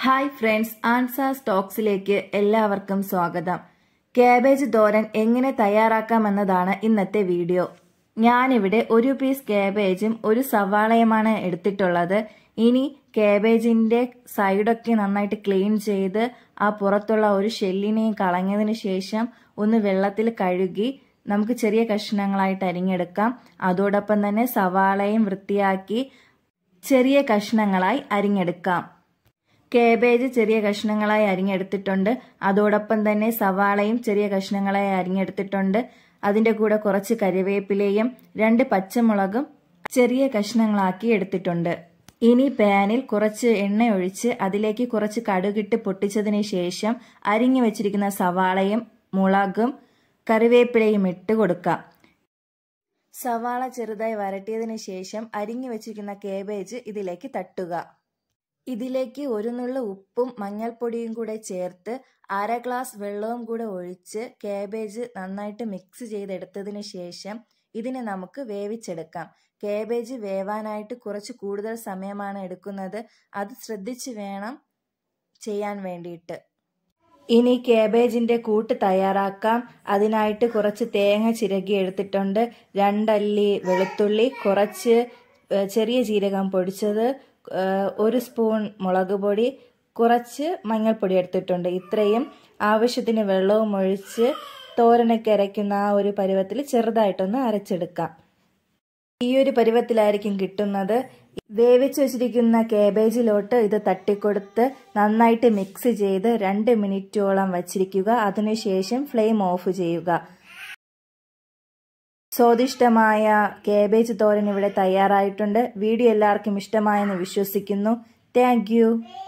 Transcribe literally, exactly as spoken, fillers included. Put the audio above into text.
Hi friends, ആൻസ സ്റ്റോക്സിലേക്ക് എല്ലാവർക്കും സ്വാഗതം. Cabbage തോരൻ എങ്ങനെ തയ്യാറാക്കാമെന്നതാണ് ഇന്നത്തെ വീഡിയോ. ഞാനിവിടെ ഒരു പീസ് കാബേജും ഒരു സവാളയുമാണ് എടുത്തിട്ടുള്ളത്. ഇനി കാബേജിന്റെ സൈഡൊക്കെ നന്നായിട്ട് ക്ലീൻ ചെയ്ത് ആ പുറത്തുള്ള ഒരു ഷെല്ലിനെയും കളഞ്ഞതിന് ശേഷം ഒന്ന് വെള്ളത്തിൽ കഴുകി നമുക്ക് ചെറിയ കഷ്ണങ്ങളായിട്ട് അരിഞ്ഞെടുക്കാം. അതോടൊപ്പം തന്നെ സവാളയും വൃത്തിയാക്കി ചെറിയ കഷ്ണങ്ങളായി അരിഞ്ഞെടുക്കാം. കാബേജ് ചെറിയ കഷ്ണങ്ങളായി അരിഞ്ഞെടുത്തിട്ടുണ്ട്. അതോടൊപ്പം തന്നെ സവാളയും ചെറിയ കഷ്ണങ്ങളായി അരിഞ്ഞെടുത്തിട്ടുണ്ട്. അതിന്റെ കൂടെ കുറച്ച് കറിവേപ്പിലയും രണ്ട് പച്ചമുളകും ചെറിയ കഷ്ണങ്ങളാക്കി എടുത്തിട്ടുണ്ട്. ഇനി പാനിൽ കുറച്ച് എണ്ണ ഒഴിച്ച് അതിലേക്ക് കുറച്ച് കടുകിട്ട് പൊട്ടിച്ചതിന് ശേഷം അരിഞ്ഞു വെച്ചിരിക്കുന്ന സവാളയും മുളകും കറിവേപ്പിലയും ഇട്ട് കൊടുക്കാം. സവാള ചെറുതായി വരട്ടിയതിനു ശേഷം അരിഞ്ഞു വെച്ചിരിക്കുന്ന കാബേജ് ഇതിലേക്ക് തട്ടുക. ഇതിലേക്ക് ഒരു നുള്ളു ഉപ്പും മഞ്ഞൾപ്പൊടിയും കൂടെ ചേർത്ത് അര ഗ്ലാസ് വെള്ളവും കൂടെ ഒഴിച്ച് കാബേജ് നന്നായിട്ട് മിക്സ് ചെയ്തെടുത്തതിന് ശേഷം ഇതിനെ നമുക്ക് വേവിച്ചെടുക്കാം. കാബേജ് വേവാനായിട്ട് കുറച്ച് കൂടുതൽ സമയമാണ് എടുക്കുന്നത്. അത് ശ്രദ്ധിച്ച് വേണം ചെയ്യാൻ വേണ്ടിയിട്ട്. ഇനി കാബേജിന്റെ കൂട്ട് തയ്യാറാക്കാം. അതിനായിട്ട് കുറച്ച് തേങ്ങ ചിരകി എടുത്തിട്ടുണ്ട്. രണ്ടല്ലി വെളുത്തുള്ളി, കുറച്ച് ചെറിയ ജീരകം പൊടിച്ചത്, ഒരു സ്പൂൺ മുളക് പൊടി, കുറച്ച് മഞ്ഞൾപ്പൊടി എടുത്തിട്ടുണ്ട്. ഇത്രയും ആവശ്യത്തിന് വെള്ളവും ഒഴിച്ച് തോരനൊക്കെ അരയ്ക്കുന്ന ആ ഒരു പരുവത്തിൽ ചെറുതായിട്ടൊന്ന് അരച്ചെടുക്കാം. ഈ ഒരു പരുവത്തിലായിരിക്കും കിട്ടുന്നത്. വേവിച്ച് വെച്ചിരിക്കുന്ന കാബേജിലോട്ട് ഇത് തട്ടിക്കൊടുത്ത് നന്നായിട്ട് മിക്സ് ചെയ്ത് രണ്ട് മിനിറ്റോളം വച്ചിരിക്കുക. അതിനുശേഷം ഫ്ലെയിം ഓഫ് ചെയ്യുക. സ്വാദിഷ്ടമായ കാബേജ് തോരൻ ഇവിടെ തയ്യാറായിട്ടുണ്ട്. വീഡിയോ എല്ലാവർക്കും ഇഷ്ടമായെന്ന് വിശ്വസിക്കുന്നു. Thank U.